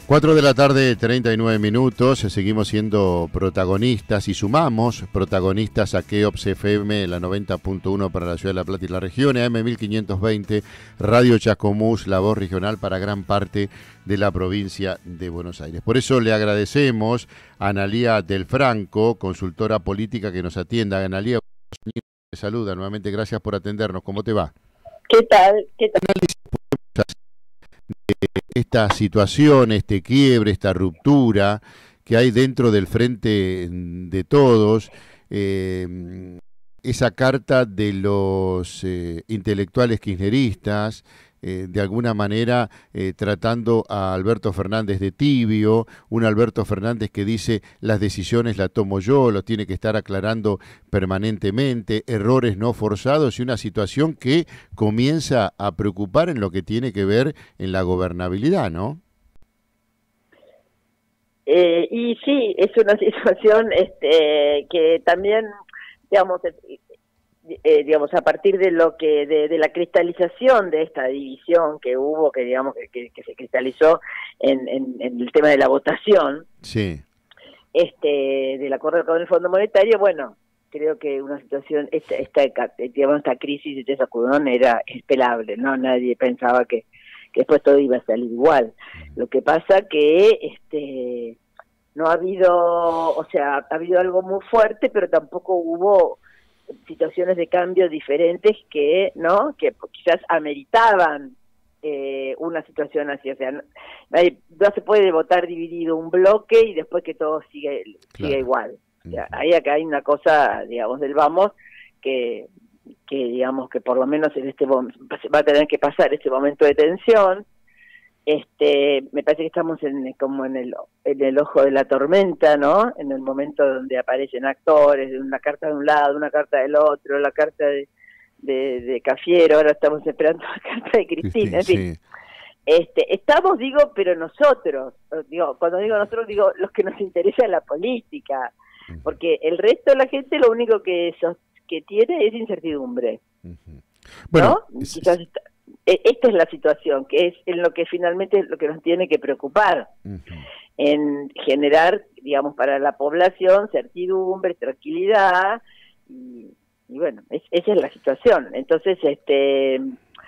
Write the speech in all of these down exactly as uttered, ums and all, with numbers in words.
cuatro de la tarde, treinta y nueve minutos, seguimos siendo protagonistas y sumamos protagonistas a Keops F M, la noventa punto uno para la Ciudad de La Plata y la región, A M mil quinientos veinte, Radio Chascomús, la voz regional para gran parte de la provincia de Buenos Aires. Por eso le agradecemos a Analía Del Franco, consultora política que nos atienda. Analía, te saluda nuevamente, gracias por atendernos. ¿Cómo te va? ¿Qué tal? ¿Qué tal? Esta situación, este quiebre, esta ruptura que hay dentro del Frente de Todos, eh, esa carta de los eh, intelectuales kirchneristas, eh, de alguna manera eh, tratando a Alberto Fernández de tibio, un Alberto Fernández que dice las decisiones las tomo yo, lo tiene que estar aclarando permanentemente, errores no forzados y una situación que comienza a preocupar en lo que tiene que ver en la gobernabilidad, ¿no? Eh, y sí, es una situación este, que también, digamos, Eh, digamos, a partir de lo que de, de la cristalización de esta división que hubo, que digamos que, que, que se cristalizó en, en, en el tema de la votación, sí, este, del acuerdo con el Fondo Monetario, bueno, creo que una situación, esta, esta digamos, esta crisis de sacudón era esperable, ¿no? Nadie pensaba que, que después todo iba a salir igual. Lo que pasa que, este, no ha habido, o sea, ha habido algo muy fuerte, pero tampoco hubo situaciones de cambio diferentes que no que quizás ameritaban eh, una situación así, o sea, no, no se puede votar dividido un bloque y después que todo sigue, claro, siga igual. O sea, ahí acá hay una cosa, digamos, del vamos que que digamos que por lo menos en este va a tener que pasar este momento de tensión. Este, me parece que estamos en como en el en el ojo de la tormenta, ¿no? En el momento donde aparecen actores, una carta de un lado, una carta del otro, la carta de, de, de Cafiero, ahora estamos esperando la carta de Cristina, en fin. sí. Este, estamos, digo, pero nosotros, digo, cuando digo nosotros, digo los que nos interesa la política, porque el resto de la gente lo único que, eso, que tiene es incertidumbre. Uh-huh. Bueno, ¿no? Quizás está, esta es la situación, que es en lo que finalmente es lo que nos tiene que preocupar, uh-huh. en generar, digamos, para la población certidumbre, tranquilidad, y, y bueno, es, esa es la situación. Entonces, este,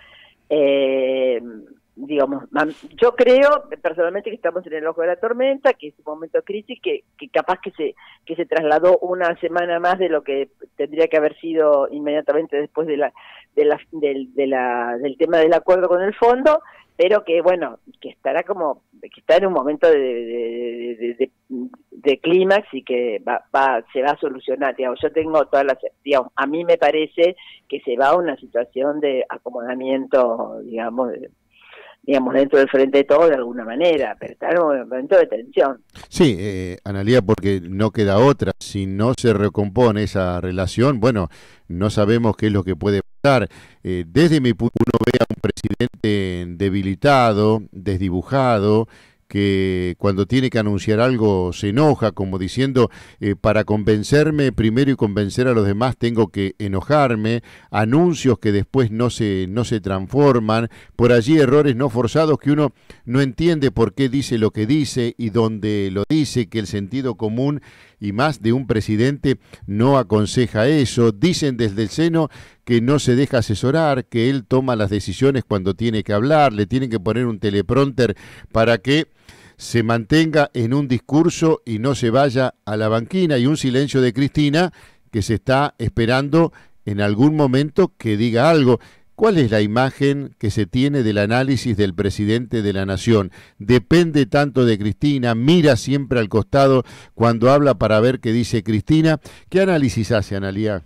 eh, digamos, yo creo personalmente que estamos en el ojo de la tormenta, que es un momento de crisis, que, que capaz que se que se trasladó una semana más de lo que tendría que haber sido inmediatamente después de la de la del de la del tema del acuerdo con el fondo, pero que bueno, que estará como que está en un momento de de, de, de, de clímax y que va, va se va a solucionar. Digamos, yo tengo todas las, digamos, a mí me parece que se va a una situación de acomodamiento, digamos, de, digamos, dentro del Frente de Todos de alguna manera, pero está en un momento de tensión. Sí, eh, Analía, porque no queda otra. Si no se recompone esa relación, bueno, no sabemos qué es lo que puede pasar. Eh, desde mi punto, uno ve a un presidente debilitado, desdibujado, que cuando tiene que anunciar algo se enoja, como diciendo, eh, para convencerme primero y convencer a los demás tengo que enojarme, anuncios que después no se, no se transforman, por allí errores no forzados que uno no entiende por qué dice lo que dice y dónde lo dice, que el sentido común y más de un presidente no aconseja eso. Dicen desde el seno que no se deja asesorar, que él toma las decisiones cuando tiene que hablar, le tienen que poner un teleprompter para que se mantenga en un discurso y no se vaya a la banquina, y un silencio de Cristina que se está esperando en algún momento que diga algo. ¿Cuál es la imagen que se tiene del análisis del presidente de la Nación? ¿Depende tanto de Cristina? ¿Mira siempre al costado cuando habla para ver qué dice Cristina? ¿Qué análisis hace, Analía?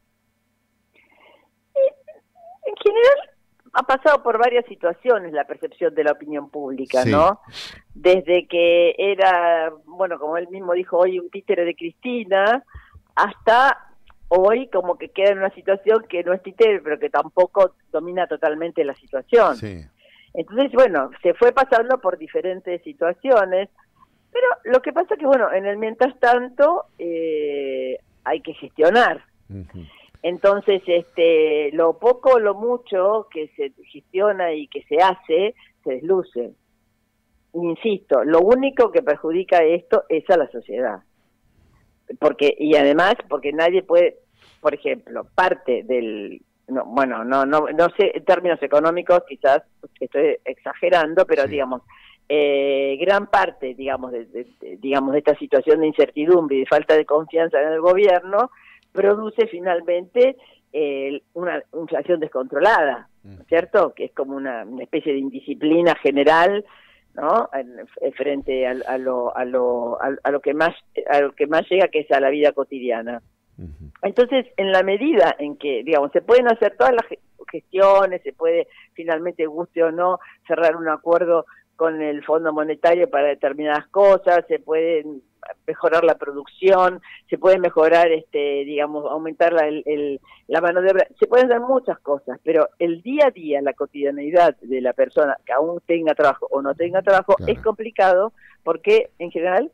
En general ha pasado por varias situaciones la percepción de la opinión pública, sí, ¿no? Desde que era, bueno, como él mismo dijo hoy, un títere de Cristina, hasta hoy como que queda en una situación que no es títere, pero que tampoco domina totalmente la situación. Sí. Entonces, bueno, se fue pasando por diferentes situaciones, pero lo que pasa que, bueno, en el mientras tanto eh, hay que gestionar. Uh-huh. Entonces, este, lo poco o lo mucho que se gestiona y que se hace, se desluce. insisto, lo único que perjudica esto es a la sociedad. Porque, y además, porque nadie puede, por ejemplo, parte del, no, bueno, no, no, no sé, en términos económicos quizás estoy exagerando, pero sí. digamos, eh, gran parte, digamos, de, de, de, digamos, de esta situación de incertidumbre y de falta de confianza en el gobierno, produce finalmente eh, una inflación descontrolada, ¿no es cierto? Que es como una, una especie de indisciplina general, ¿no? En, en frente a, a lo a lo a, a lo que más a lo que más llega, que es a la vida cotidiana. Uh-huh. Entonces, en la medida en que, digamos, se pueden hacer todas las gestiones, se puede finalmente, guste o no, cerrar un acuerdo con el Fondo Monetario para determinadas cosas, se puede mejorar la producción, se puede mejorar, este, digamos, aumentar la, el, el, la mano de obra, se pueden hacer muchas cosas, pero el día a día, la cotidianeidad de la persona, que aún tenga trabajo o no tenga trabajo, claro. es complicado porque, en general,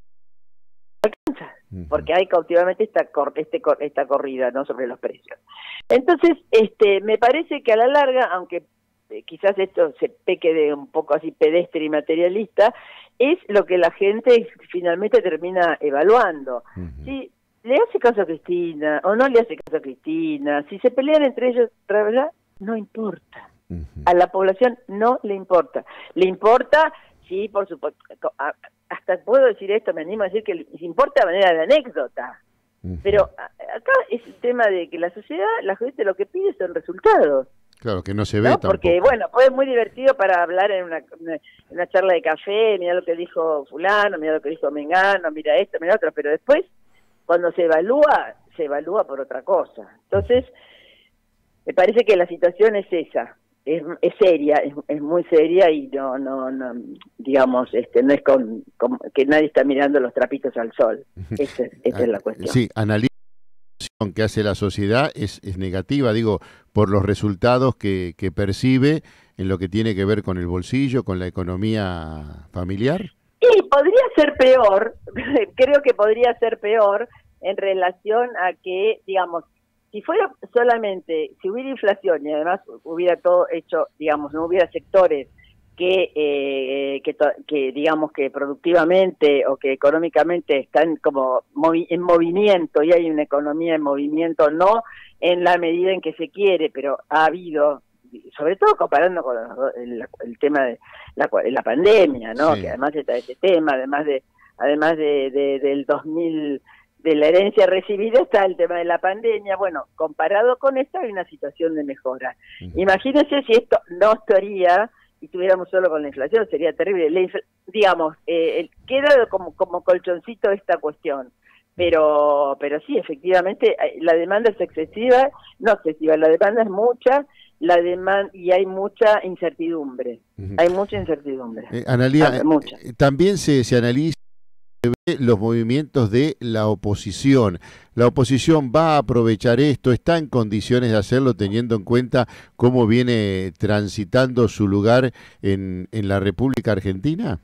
alcanza, uh-huh. porque hay cautivamente esta, cor este, cor esta corrida, ¿no?, sobre los precios. Entonces, este, me parece que a la larga, aunque quizás esto se peque de un poco así pedestre y materialista, es lo que la gente finalmente termina evaluando. Uh-huh. Si le hace caso a Cristina o no le hace caso a Cristina, si se pelean entre ellos, ¿verdad? No importa. Uh-huh. A la población no le importa. Le importa, sí, por supuesto, hasta puedo decir esto, me animo a decir que le importa de manera de anécdota. Uh-huh. Pero acá es el tema de que la sociedad, la gente lo que pide son resultados. Claro, que no se ve ¿no? tampoco. Porque, bueno, pues es muy divertido para hablar en una, una, una charla de café, mira lo que dijo fulano, mira lo que dijo Mengano, mira esto, mira otro, pero después, cuando se evalúa, se evalúa por otra cosa. Entonces, me parece que la situación es esa, es, es seria, es, es muy seria y no, no, no, digamos, este, no es con, con que nadie está mirando los trapitos al sol. Esa, esa es la cuestión. Sí, analiza que hace la sociedad es, es negativa, digo, por los resultados que, que percibe en lo que tiene que ver con el bolsillo, con la economía familiar. Y podría ser peor, creo que podría ser peor en relación a que, digamos, si fuera solamente, si hubiera inflación y además hubiera todo hecho, digamos, no hubiera sectores que, eh, que, que digamos que productivamente o que económicamente están como movi en movimiento y hay una economía en movimiento, no en la medida en que se quiere, pero ha habido, sobre todo comparando con el, el tema de la, la pandemia, ¿no? Sí. Que además está ese tema, además de además de, de del dos mil, de la herencia recibida, está el tema de la pandemia. Bueno, comparado con esto hay una situación de mejora. Uh-huh. Imagínense si esto no estaría y estuviéramos solo con la inflación, sería terrible. La infl digamos, eh, queda como, como colchoncito esta cuestión, pero pero sí, efectivamente, la demanda es excesiva, no excesiva, la demanda es mucha, la demanda y hay mucha incertidumbre, uh-huh. hay mucha incertidumbre. Eh, Analía, ah, mucha. Eh, también se, se analiza los movimientos de la oposición. ¿La oposición va a aprovechar esto? ¿Está en condiciones de hacerlo teniendo en cuenta cómo viene transitando su lugar en, en la República Argentina?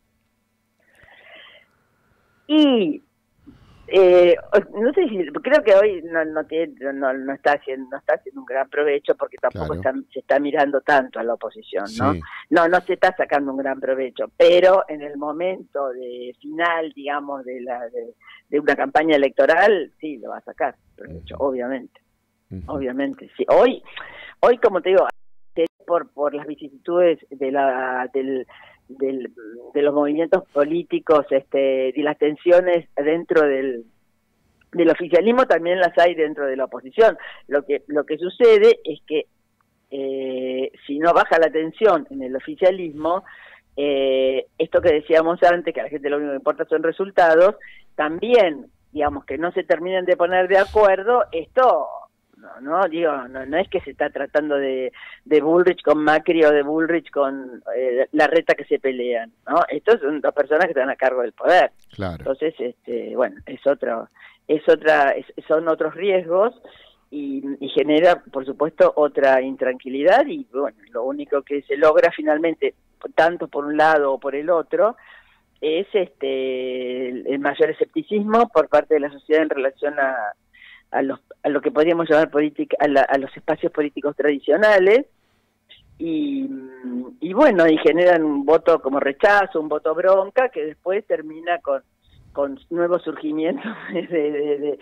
Y eh, no sé si, creo que hoy no no, tiene, no no está haciendo no está haciendo un gran provecho porque tampoco claro. está, se está mirando tanto a la oposición, ¿no? Sí. No no se está sacando un gran provecho, pero en el momento de final, digamos, de la de, de una campaña electoral, sí lo va a sacar provecho, uh-huh. obviamente, uh-huh. obviamente, sí. Hoy hoy como te digo, por por las vicisitudes de la del Del, de los movimientos políticos, este, y las tensiones dentro del, del oficialismo también las hay dentro de la oposición. Lo que lo que sucede es que eh, si no baja la tensión en el oficialismo, eh, esto que decíamos antes, que a la gente lo único que importa son resultados, también, digamos, que no se terminen de poner de acuerdo, esto... No, no, digo, no, no es que se está tratando de, de Bullrich con Macri o de Bullrich con eh, Larreta que se pelean, ¿no? Estos son dos personas que están a cargo del poder. Claro. Entonces, este, bueno, es otro, es otra, es, son otros riesgos y, y genera, por supuesto, otra intranquilidad y, bueno, lo único que se logra finalmente, tanto por un lado o por el otro, es este el, el mayor escepticismo por parte de la sociedad en relación a a los a lo que podríamos llamar política a, la, a los espacios políticos tradicionales y, y bueno, y generan un voto como rechazo, un voto bronca, que después termina con, con nuevos surgimientos de... de, de, de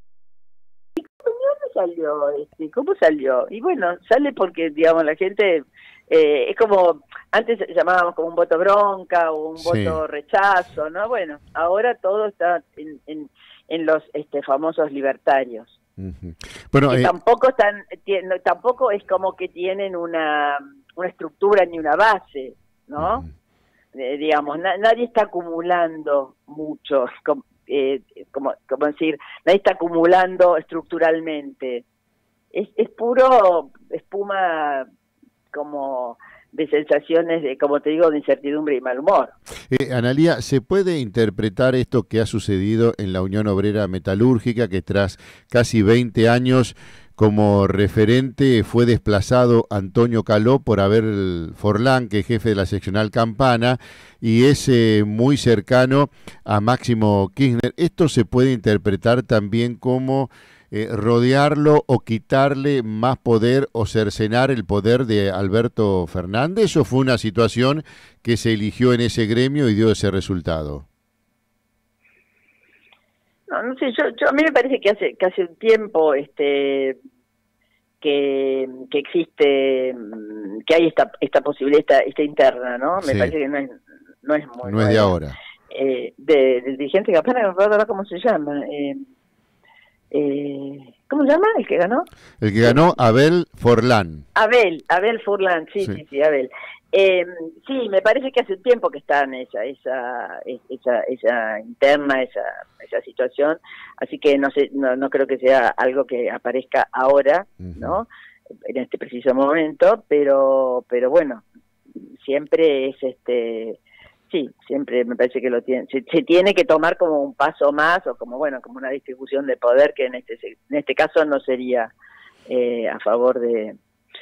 ¿Cómo salió? Este, ¿Cómo salió? Y bueno, sale porque, digamos, la gente... Eh, es como, antes llamábamos como un voto bronca o un sí. voto rechazo, ¿no? Bueno, ahora todo está en, en, en los este, famosos libertarios. Uh-huh. Bueno, que eh... tampoco están, tiene, tampoco es como que tienen una, una estructura ni una base, ¿no? Uh-huh. Eh, digamos, na, nadie está acumulando mucho, como, eh, como, como decir, nadie está acumulando estructuralmente. Es, es puro espuma como de sensaciones, de, como te digo, de incertidumbre y mal humor. Eh, Analía, ¿se puede interpretar esto que ha sucedido en la Unión Obrera Metalúrgica, que tras casi veinte años como referente fue desplazado Antonio Caló por Abel Forlán, que es jefe de la seccional Campana, y es eh, muy cercano a Máximo Kirchner? ¿Esto se puede interpretar también como Eh, rodearlo o quitarle más poder o cercenar el poder de Alberto Fernández, o fue una situación que se eligió en ese gremio y dio ese resultado? No, no sé, yo, yo a mí me parece que hace, que hace un tiempo este que, que existe, que hay esta esta posibilidad, esta, esta interna, ¿no? Me sí. parece que no es, no es muy No es de ahora. Eh, de, del dirigente Campana, no recuerdo cómo se llama, eh, Eh, ¿cómo se llama el que ganó? El que ganó, Abel Forlán. Abel, Abel Forlán, sí, sí, sí, sí Abel. Eh, sí, me parece que hace tiempo que está en esa, esa, esa, esa interna, esa, esa situación, así que no sé, no, no creo que sea algo que aparezca ahora, uh-huh. ¿no? En este preciso momento, pero, pero bueno, siempre es este. Sí, siempre me parece que lo tiene, se, se tiene que tomar como un paso más, o como bueno, como una distribución de poder que en este en este caso no sería eh, a favor de,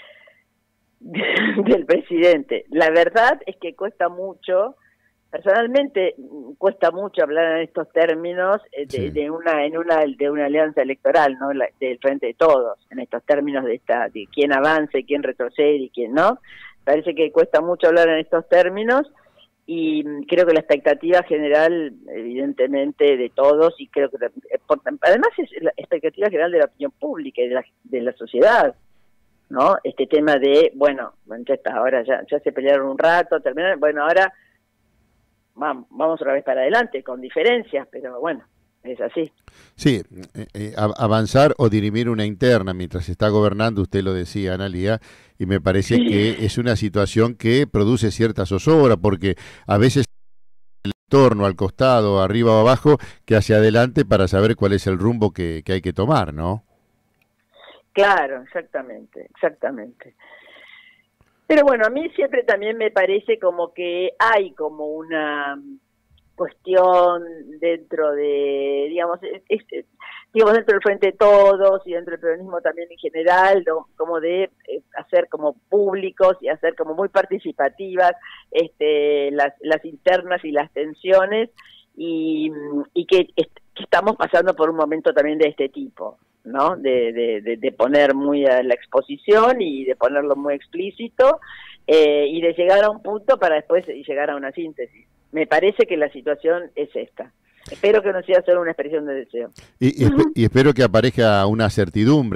de del presidente. La verdad es que cuesta mucho, personalmente cuesta mucho hablar en estos términos de, sí. de una en una de una alianza electoral, ¿no? La, del Frente de Todos, en estos términos de esta de quién avance, quién retrocede y quién no. Parece que cuesta mucho hablar en estos términos. Y creo que la expectativa general, evidentemente, de todos, y creo que además es la expectativa general de la opinión pública y de la, de la sociedad, ¿no? Este tema de, bueno, ya está, ahora ya, ya se pelearon un rato, terminaron, bueno, ahora vamos, vamos otra vez para adelante, con diferencias, pero bueno, es así. Sí, eh, avanzar o dirimir una interna mientras está gobernando, usted lo decía, Analía, y me parece sí. que es una situación que produce cierta zozobra, porque a veces el entorno, al costado, arriba o abajo, que hacia adelante para saber cuál es el rumbo que, que hay que tomar, ¿no? Claro, exactamente, exactamente. Pero bueno, a mí siempre también me parece como que hay como una cuestión dentro de, digamos, es, es, digamos dentro del Frente de Todos y dentro del peronismo también en general, ¿no? Como de eh, hacer como públicos y hacer como muy participativas este, las, las internas y las tensiones, y, y que, que estamos pasando por un momento también de este tipo, ¿no? De, de, de, de poner muy a la exposición y de ponerlo muy explícito, eh, y de llegar a un punto para después llegar a una síntesis. Me parece que la situación es esta. Espero que no sea solo una expresión de deseo. Y, y, y espero que aparezca una certidumbre,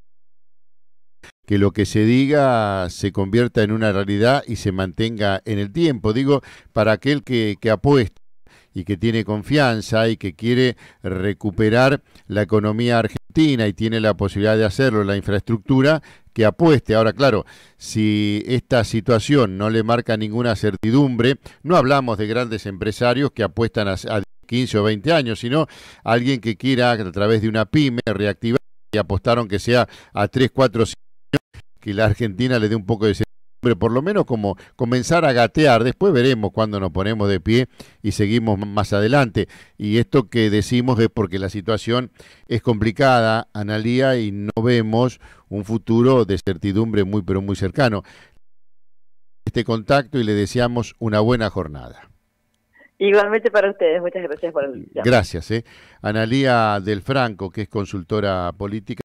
que lo que se diga se convierta en una realidad y se mantenga en el tiempo. Digo, para aquel que, que apuesta y que tiene confianza y que quiere recuperar la economía argentina y tiene la posibilidad de hacerlo, la infraestructura, que apueste. Ahora, claro, si esta situación no le marca ninguna certidumbre, no hablamos de grandes empresarios que apuestan a, a quince o veinte años, sino alguien que quiera, a través de una pyme, reactivar, y apostaron que sea a tres, cuatro, cinco años, que la Argentina le dé un poco de certidumbre, por lo menos como comenzar a gatear. Después veremos cuándo nos ponemos de pie y seguimos más adelante. Y esto que decimos es porque la situación es complicada, Analía, y no vemos un futuro de certidumbre muy pero muy cercano. Este contacto, y le deseamos una buena jornada. Igualmente para ustedes, muchas gracias por el... Gracias, eh. Analía Del Franco, que es consultora política.